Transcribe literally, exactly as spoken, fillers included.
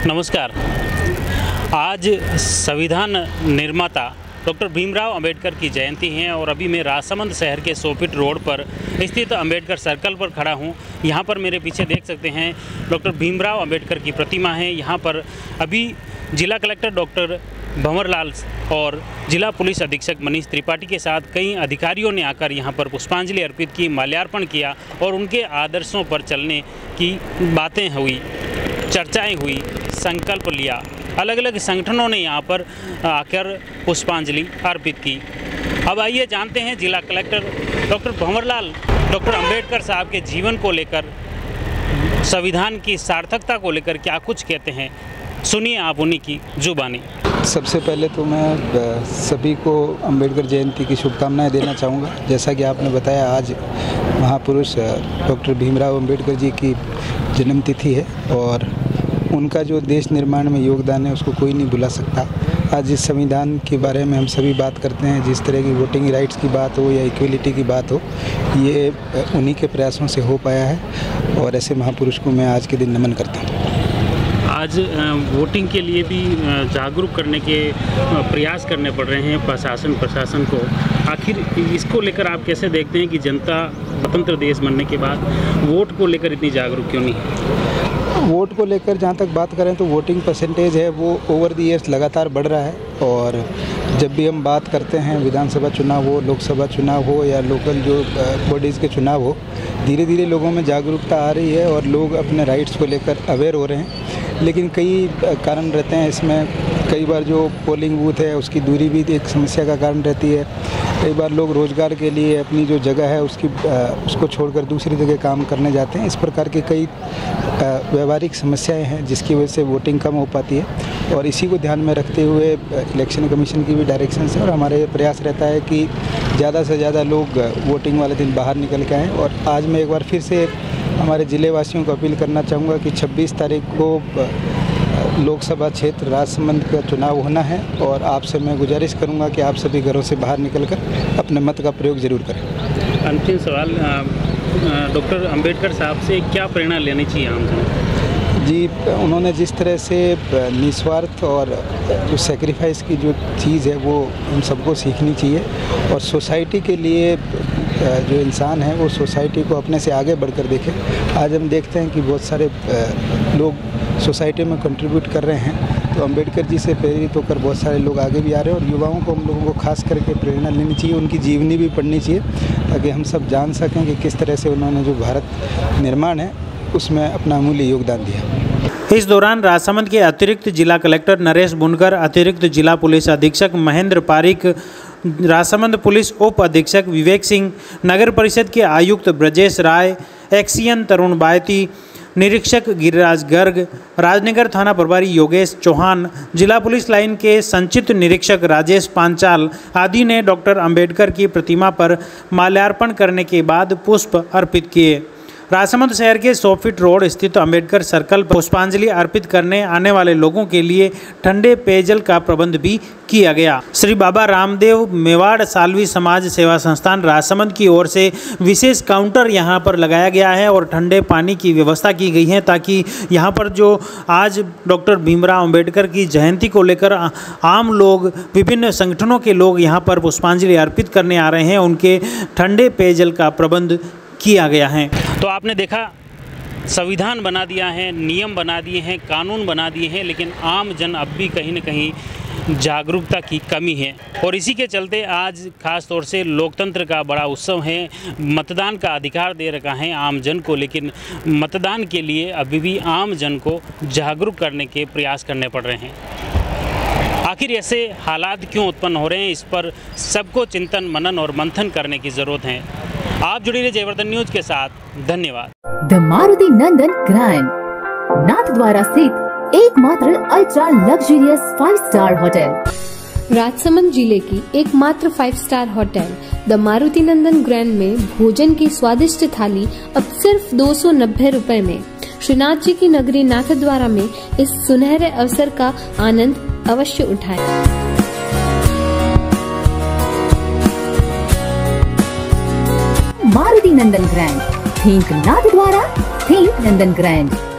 नमस्कार। आज संविधान निर्माता डॉक्टर भीमराव अंबेडकर की जयंती है और अभी मैं राजसमंद शहर के सौ फीट रोड पर स्थित अंबेडकर सर्कल पर खड़ा हूं। यहां पर मेरे पीछे देख सकते हैं डॉक्टर भीमराव अंबेडकर की प्रतिमा है। यहां पर अभी जिला कलेक्टर डॉक्टर भंवरलाल और जिला पुलिस अधीक्षक मनीष त्रिपाठी के साथ कई अधिकारियों ने आकर यहां पर पुष्पांजलि अर्पित की, माल्यार्पण किया और उनके आदर्शों पर चलने की बातें हुई, चर्चाएं हुई, संकल्प लिया। अलग अलग संगठनों ने यहां पर आकर पुष्पांजलि अर्पित की। अब आइए जानते हैं जिला collector doctor Bhanwarlal doctor Ambedkar साहब के जीवन को लेकर, संविधान की सार्थकता को लेकर क्या कुछ कहते हैं। सुनिए आप उन्हीं की जुबानी। सबसे पहले तो मैं सभी को अंबेडकर जयंती की शुभकामनाएं देना चाहूँगा। जैसा कि आपने बताया, आज महापुरुष डॉक्टर भीमराव अंबेडकर जी की जन्मतिथि है और उनका जो देश निर्माण में योगदान है उसको कोई नहीं भुला सकता। आज इस संविधान के बारे में हम सभी बात करते हैं, जिस तरह की वोटिंग राइट्स की बात हो या इक्वलिटी की बात हो, ये उन्हीं के प्रयासों से हो पाया है और ऐसे महापुरुष को मैं आज के दिन नमन करता हूँ। आज वोटिंग के लिए भी जागरूक करने के प्रयास करने पड़ रहे हैं प्रशासन प्रशासन को। आखिर इसको लेकर आप कैसे देखते हैं कि जनता स्वतंत्र देश बनने के बाद वोट को लेकर इतनी जागरूक क्यों नहीं है? वोट को लेकर जहाँ तक बात करें तो वोटिंग परसेंटेज है वो ओवर द ईयर्स लगातार बढ़ रहा है और जब भी हम बात करते हैं विधानसभा चुनाव हो, लोकसभा चुनाव हो या लोकल जो बॉडीज़ के चुनाव हो, धीरे धीरे लोगों में जागरूकता आ रही है और लोग अपने राइट्स को लेकर अवेयर हो रहे हैं। लेकिन कई कारण रहते हैं इसमें। कई बार जो पोलिंग बूथ है उसकी दूरी भी एक समस्या का कारण रहती है। कई बार लोग रोज़गार के लिए अपनी जो जगह है उसकी उसको छोड़कर दूसरी जगह काम करने जाते हैं। इस प्रकार की कई व्यवहारिक समस्याएं हैं जिसकी वजह से वोटिंग कम हो पाती है और इसी को ध्यान में रखते हुए इलेक्शन कमीशन की भी डायरेक्शन है और हमारे प्रयास रहता है कि ज़्यादा से ज़्यादा लोग वोटिंग वाले दिन बाहर निकल के आएँ। और आज मैं एक बार फिर से हमारे ज़िले वासियों को अपील करना चाहूँगा कि छब्बीस तारीख को लोकसभा क्षेत्र राजसमंद का चुनाव होना है और आपसे मैं गुजारिश करूंगा कि आप सभी घरों से बाहर निकलकर अपने मत का प्रयोग जरूर करें। अंतिम सवाल, डॉक्टर अंबेडकर साहब से क्या प्रेरणा लेनी चाहिए आम जन? जी, उन्होंने जिस तरह से निस्वार्थ और जो सेक्रीफाइस की जो चीज़ है वो हम सबको सीखनी चाहिए और सोसाइटी के लिए जो इंसान है वो सोसाइटी को अपने से आगे बढ़कर देखे। आज हम देखते हैं कि बहुत सारे लोग सोसाइटी में कंट्रीब्यूट कर रहे हैं, तो अंबेडकर जी से प्रेरित होकर बहुत सारे लोग आगे भी आ रहे हैं और युवाओं को हम लोगों को खास करके प्रेरणा लेनी चाहिए, उनकी जीवनी भी पढ़नी चाहिए ताकि हम सब जान सकें कि किस तरह से उन्होंने जो भारत निर्माण है उसमें अपना अमूल्य योगदान दिया। इस दौरान राजसमंद के अतिरिक्त जिला कलेक्टर नरेश बुनकर, अतिरिक्त जिला पुलिस अधीक्षक महेंद्र पारिक, राजसमंद पुलिस उप अधीक्षक विवेक सिंह, नगर परिषद के आयुक्त ब्रजेश राय, एक्सीएन तरुण बायती, निरीक्षक गिरिराज गर्ग, राजनगर थाना प्रभारी योगेश चौहान, जिला पुलिस लाइन के संचित निरीक्षक राजेश पांचाल आदि ने डॉक्टर अंबेडकर की प्रतिमा पर माल्यार्पण करने के बाद पुष्प अर्पित किए। राजसमंद शहर के सौ फीट रोड स्थित अंबेडकर सर्कल पर पुष्पांजलि अर्पित करने आने वाले लोगों के लिए ठंडे पेयजल का प्रबंध भी किया गया। श्री बाबा रामदेव मेवाड़ साल्वी समाज सेवा संस्थान राजसमंद की ओर से विशेष काउंटर यहां पर लगाया गया है और ठंडे पानी की व्यवस्था की गई है ताकि यहां पर जो आज डॉक्टर भीमराव अंबेडकर की जयंती को लेकर आम लोग, विभिन्न संगठनों के लोग यहां पर पुष्पांजलि अर्पित करने आ रहे हैं, उनके ठंडे पेयजल का प्रबंध किया गया है। तो आपने देखा, संविधान बना दिया है, नियम बना दिए हैं, कानून बना दिए हैं, लेकिन आम जन अब भी कहीं न कहीं जागरूकता की कमी है और इसी के चलते आज खास तौर से लोकतंत्र का बड़ा उत्सव है। मतदान का अधिकार दे रखा है आम जन को, लेकिन मतदान के लिए अभी भी आम जन को जागरूक करने के प्रयास करने पड़ रहे हैं। आखिर ऐसे हालात क्यों उत्पन्न हो रहे हैं, इस पर सबको चिंतन, मनन और मंथन करने की ज़रूरत है। आप जुड़े रहिए जयवर्धन न्यूज के साथ। धन्यवाद। The Maruti Nandan Grand, Nathdwara स्थित एकमात्र ultra luxurious five star hotel, Rajsamand जिले की एकमात्र five star hotel the Maruti Nandan Grand में भोजन की स्वादिष्ट थाली अब सिर्फ दो सौ नब्बे रूपए में। श्रीनाथ जी की नगरी नाथद्वारा में इस सुनहरे अवसर का आनंद अवश्य उठाएं। Maruti Nandan Grand, think Nathdwara, think Nandan grand.